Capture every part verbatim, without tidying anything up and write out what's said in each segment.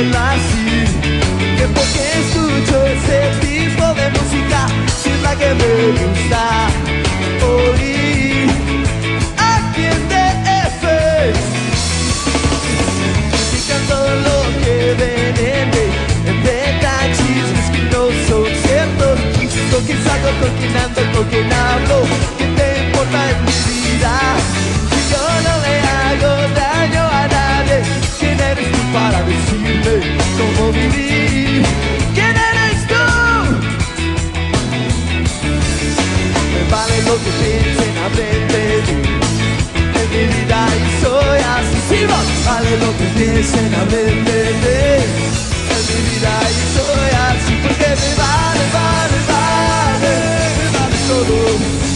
decírmelo así, que porque escucho ese tipo de música, si es la que me gusta oír. Aquí en D F critican todo lo que ven en mí, inventan chismes que no son ciertos. Con quién salgo, con quién ando, con quién hablo, ¿qué te importa en mi vida? Si yo no le hago daño a nadie, ¿quién eres tú para decirme cómo vivir? ¿Quién eres tú? Me vale lo que piensen, hablen de mí, en mi vida y soy así. Sí, vale lo que piensen, hablen de mí, en mi vida y soy así. Porque me vale, vale, vale, me vale todo.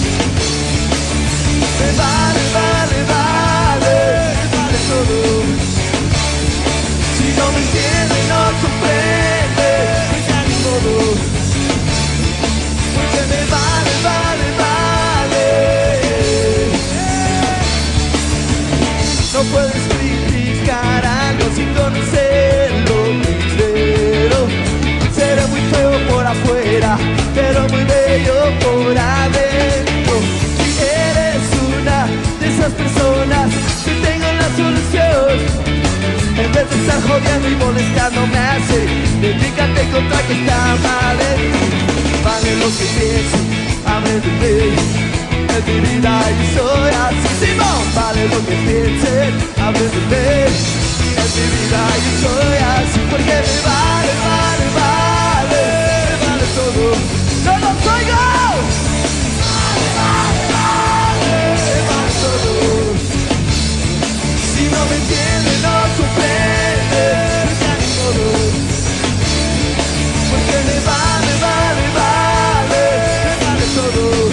Me vale, vale, vale, me vale todo. Si no me entiende, no comprende, ya ni modo. Porque me vale, vale, vale. No puedes criticar algo sin conocerlo primero. Seré muy feo por afuera, pero muy bello por adentro. Si eres una de esas personas que tengo la solución, en vez de estar jodiendo y molestándome así, dedícate contra que está mal en ti. Vale lo que piensen, hablen de mí, en mi vida y soy así. Simón, vale lo que piensen, hablen de mí, en mi vida y soy así. Porque me vale, vale, vale, me vale todo. ¡No los oigo! Vale, vale, vale, me vale todo. Si no me entiende, no comprende, ya ni modo. Porque me vale, vale, vale, me vale todo.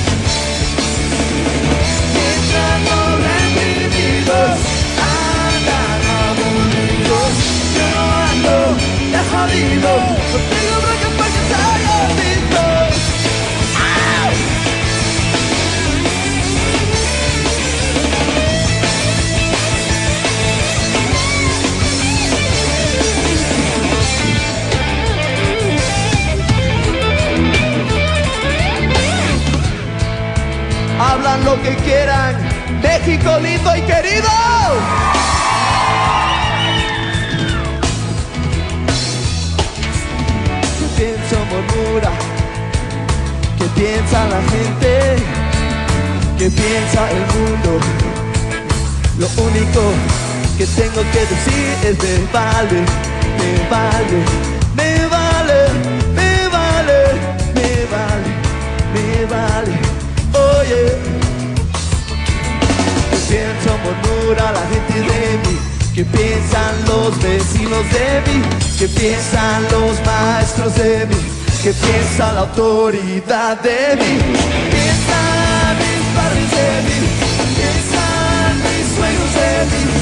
Mientras los reprimidos andan aburridos, yo no ando de jodido, no tengo bronca porque soy gordito. Hablan lo que quieran, México lindo y querido. ¿Qué pienso, murmura? ¿Qué piensa la gente? ¿Qué piensa el mundo? Lo único que tengo que decir es me vale, me vale, me vale, me vale, me vale, me vale. Oye, ¿qué pienso, murmura la gente de mí? ¿Qué piensan los vecinos de mí? ¿Qué piensan los maestros de mí? ¿Qué piensa la autoridad de mí? ¿Piensan mis padres de mí? ¿Piensan mis sueños de mí?